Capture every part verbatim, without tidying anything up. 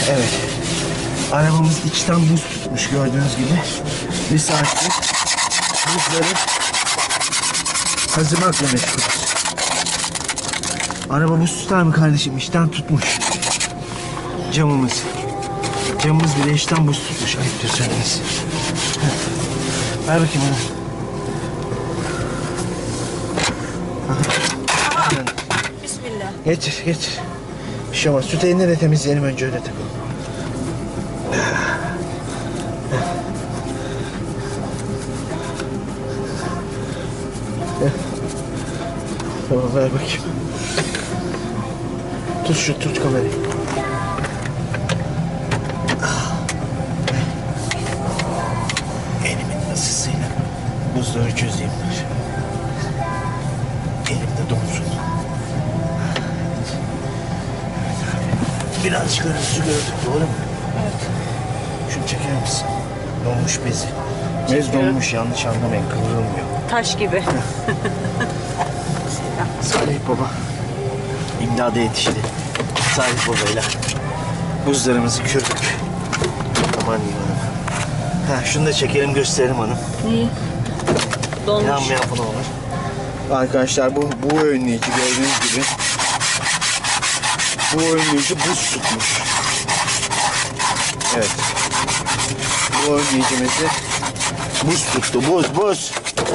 Evet. Arabamız içten buz tutmuş gördüğünüz gibi. Bir saattir buzları kazımakla meşgulüz. Araba buz tutar mı kardeşim? İçten tutmuş. Camımız. Camımız bile içten buz tutmuş. Ayıptır söylemesi. Ver bakayım bana. Bismillah. Getir, getir. Bir şey olmaz. Süt elini de temizleyelim önce, öyle takalım. Tamam, ver bakayım. Tut şu, tut kamerayı. Elimin ısısıyla buzları çözeyim. Elimde donsun. Birazcık önümüzü gördük, doğru mu? Evet. Şunu çeker misin? Donmuş bezi. Bez donmuş, yanlış anlamayın, kıvrılmıyor. Taş gibi. Salih Baba imdada yetişti. Salih Baba'yla buzlarımızı kırdık. Aman iyi hanım. Ha, şunu da çekelim, gösterelim hanım. İyi. Donmuş. İnanmayan buna olur. Arkadaşlar bu bu önleyici gördüğünüz gibi. Bu önleyici buz tutmuş. Evet. Bu önleyicimizi buz tuttu. Buz buz.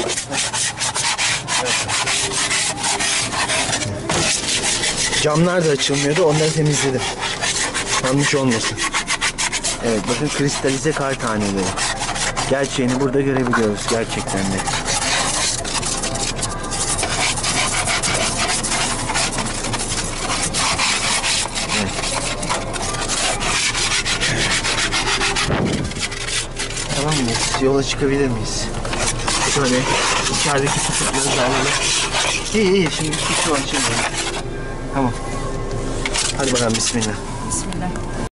Camlar da açılmıyordu. Onları temizledim. Yanlış olmasın. Evet, bakın kristalize kar taneleri. Gerçeğini burada görebiliyoruz. Gerçekten de. Evet. Tamam mıyız? Yola çıkabilir miyiz? Şöyle içerideki tutukları da alalım. İyi iyi, şimdi tutucu açalım. Tamam. Hadi bakalım, bismillah. Bismillah.